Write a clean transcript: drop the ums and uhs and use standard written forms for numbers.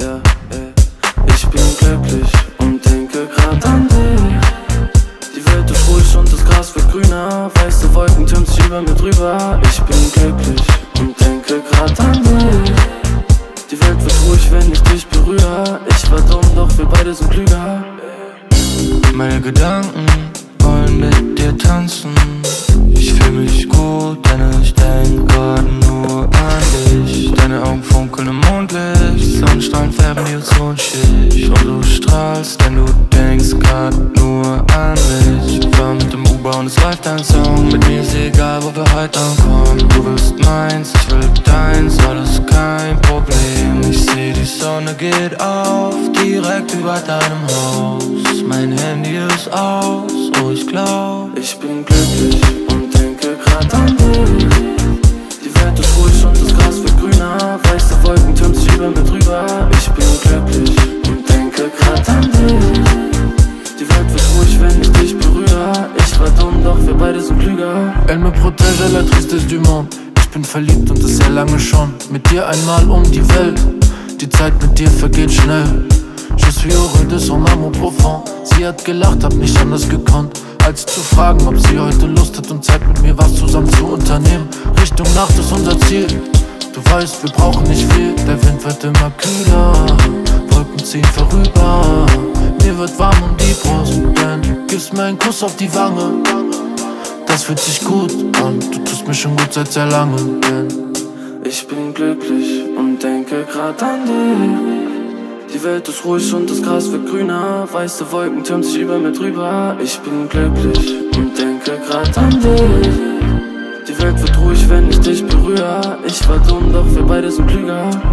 ja, ich bin glücklich und denke grad an dich. Die Welt ist ruhig und das Gras wird grüner, weiße Wolken türmen sich über mir drüber. Ich bin glücklich und denke grad an dich. Die Welt wird ruhig, wenn ich dich berühre. Ich war dumm, doch wir beide sind klüger. Meine Gedanken wollen mit dir tanzen. Ich fühl mich gut, denn ich denk grad nur an dich. Deine Augen funkeln im Mondlicht, Sonnenstrahlen färben die Ozonschicht. Und du strahlst, denn du denkst grad nur an mich. Ich fahr mit dem Uber und es läuft ein Song. Mit mir ist egal, wo wir heute ankommen. Du bist meins, ich will deins, alles kein Problem. Ich seh, die Sonne geht auf, direkt über deinem Haus. Mein Handy ist aus, oh ich glaub, ich bin glücklich und denke grad an dich. Die Welt ist ruhig und das Gras wird grüner, weiße Wolken türmen sich über mir drüber. Ich bin glücklich und denke grad an dich. Die Welt wird ruhig, wenn ich dich berühre. Ich war dumm, doch wir beide sind klüger. Elle me protège à la tristesse du monde. Ich bin verliebt und das sehr lange schon. Mit dir einmal um die Welt. Die Zeit mit dir vergeht schnell. Je suis heureux de son amour profond. Sie hat gelacht, hab nicht anders gekonnt, als zu fragen, ob sie heute Lust hat und Zeit mit mir was zusammen zu unternehmen. Richtung Nacht ist unser Ziel. Du weißt, wir brauchen nicht viel. Der Wind wird immer kühler, Wolken ziehen vorüber. Mir wird warm um die Brust, denn gibst mir einen Kuss auf die Wange. Das fühlt sich gut an, du tust mir schon gut seit sehr langem, denn ich bin glücklich und denke grad an dich. Die Welt ist ruhig und das Gras wird grüner, weiße Wolken türmen sich über mir drüber. Ich bin glücklich und denke grad an dich. Die Welt wird ruhig, wenn ich dich berühre. Ich war dumm, doch wir beide sind klüger.